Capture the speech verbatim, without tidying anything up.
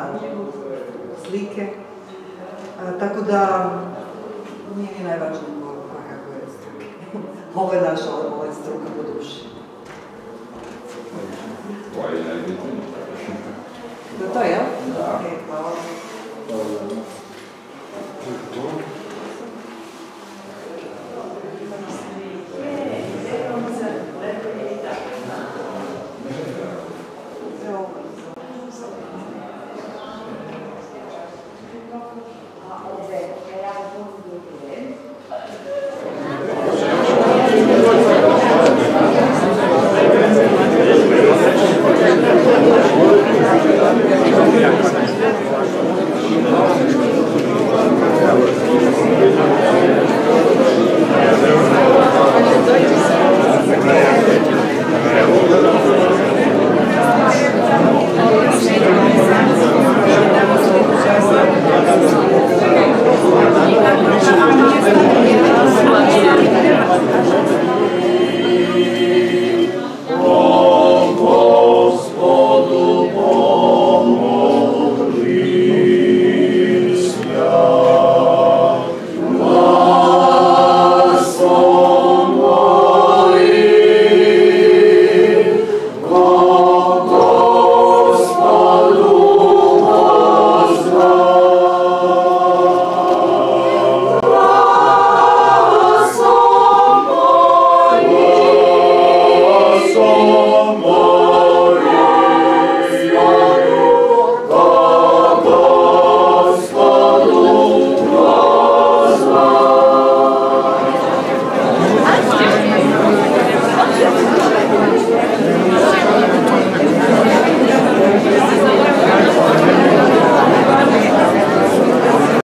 prepoznatljivo, slike. Tako da nije mi najvažnije kako je struke. Ovo je naša, ovo je struka po duši. To je najbitnije. Da to je, jel? Da. Ok, hvala. Hvala. To je to.